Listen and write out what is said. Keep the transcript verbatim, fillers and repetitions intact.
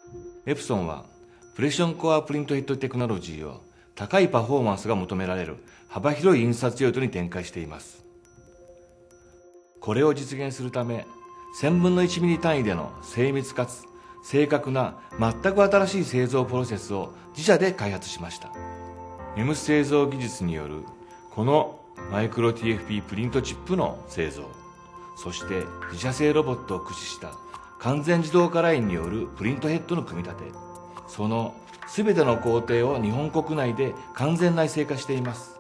エプソンはプレッションコアプリントヘッドテクノロジーを高いパフォーマンスが求められる幅広い印刷用途に展開しています。これを実現するため、千分のいちミリ単位での精密かつ正確な全く新しい製造プロセスを自社で開発しました。メムス製造技術によるこのマイクロ ティーエフピー プリントチップの製造、そして自社製ロボットを駆使した完全自動化ラインによるプリントヘッドの組み立て、その全ての工程を日本国内で完全内製化しています。